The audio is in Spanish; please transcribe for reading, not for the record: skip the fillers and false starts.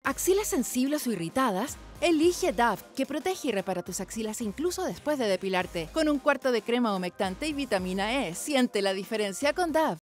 ¿Axilas sensibles o irritadas? Elige Dove, que protege y repara tus axilas incluso después de depilarte. Con un cuarto de crema humectante y vitamina E, siente la diferencia con Dove.